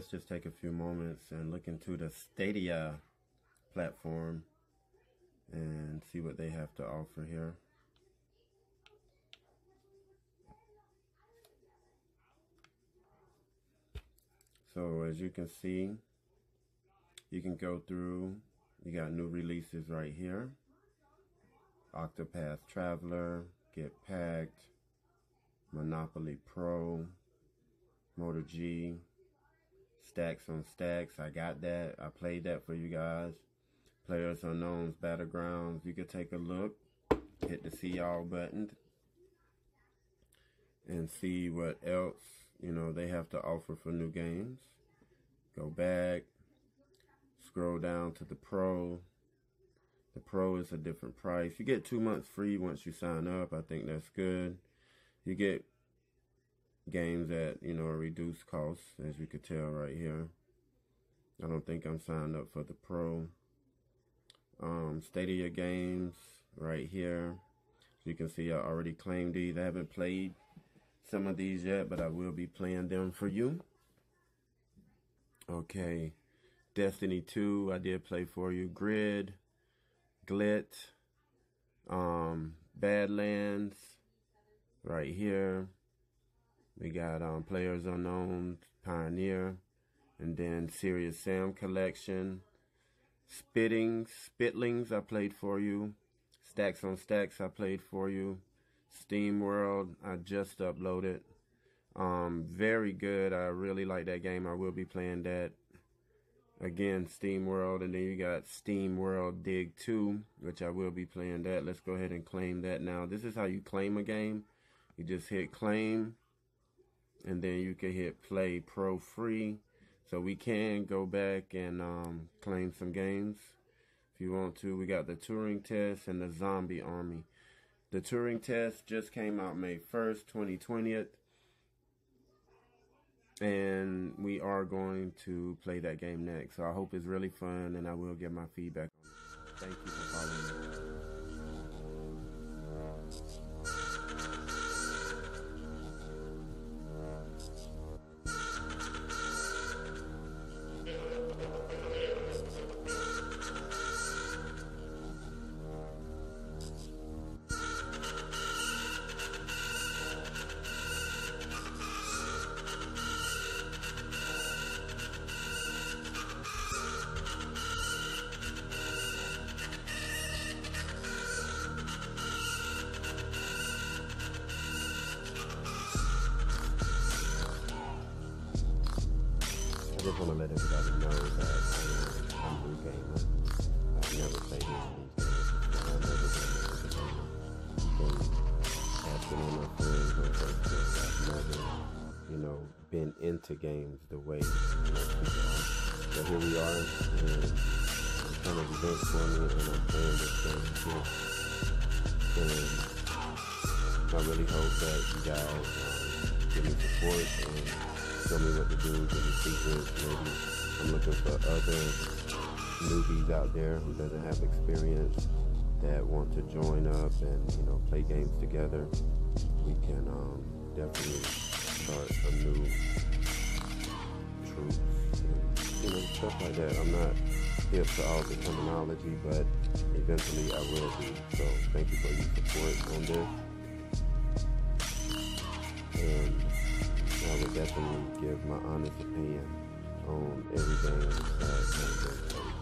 let's just take a few moments and look into the Stadia platform and see what they have to offer here. So as you can see, you can go through, you got new releases right here. Octopath Traveler, Get Packed, Monopoly Pro, Motor G, Stacks on Stacks. I got that. I played that for you guys. Players Unknown's Battlegrounds. You could take a look, hit the see all button, and see what else, you know, they have to offer for new games. Go back, scroll down to the Pro. The Pro is a different price. You get 2 months free once you sign up. I think that's good. You get games at, you know, a reduced cost, as you could tell right here. I don't think I'm signed up for the Pro. Stadia games right here. You can see I already claimed these. I haven't played some of these yet, but I will be playing them for you. Okay, Destiny 2 I did play for you. Grid, Glit, Badlands right here. We got Players Unknown, Pioneer, and then Serious Sam Collection. Spitlings I played for you. Stacks on Stacks I played for you. Steam World I just uploaded. Very good. I really like that game. I will be playing that again. Steam World, and then you got Steam World Dig 2, which I will be playing that. Let's go ahead and claim that now. This is how you claim a game. You just hit claim, and then you can hit play pro free. So we can go back and claim some games if you want to. We got the Turing Test and the Zombie Army. The Turing Test just came out May 1st, 2020. And we are going to play that game next. So I hope it's really fun, and I will give my feedback on it. Thank you for following me. I just want to let everybody know that I'm a new gamer. I've never played these games. I've never been asking all my friends on Facebook. I've never, you know, been into games the way most people are. So here we are, and it's kind of event for me, and I'm playing this game here. And I really hope that you guys give me support and show me what to do, give me secrets. Maybe I'm looking for other newbies out there who doesn't have experience that want to join up and, you know, play games together. We can definitely start a new truce and, you know, stuff like that. I'm not hip to all the terminology, but eventually I will be. So thank you for your support on this. And I would definitely give my honest opinion on everything that has been played.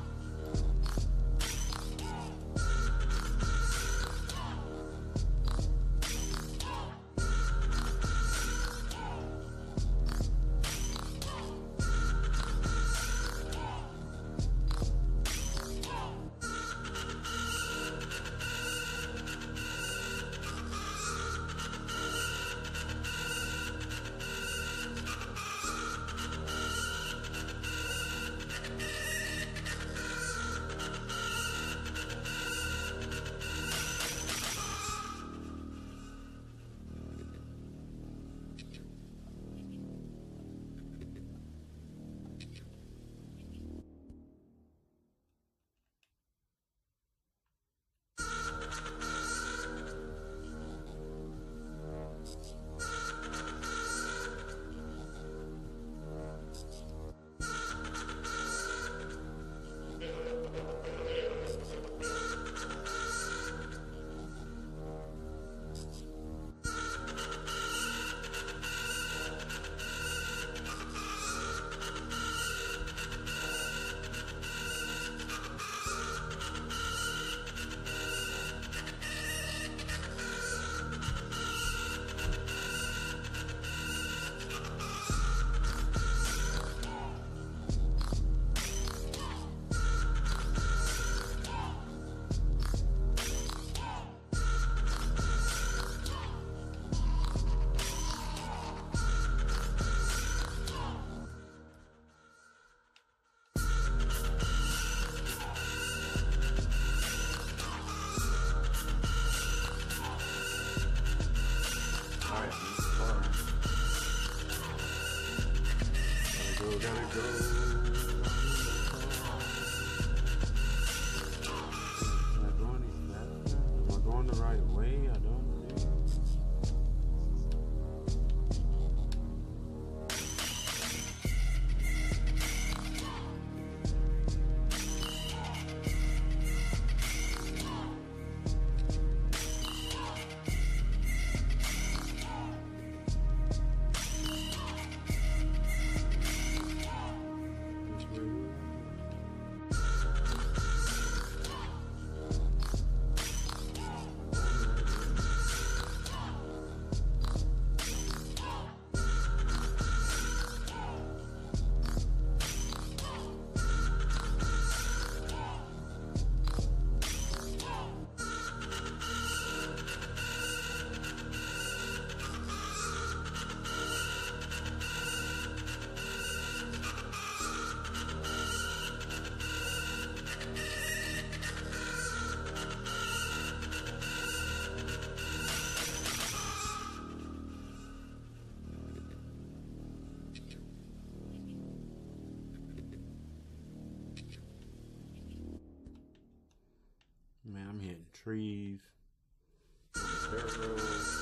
trees, sparrows.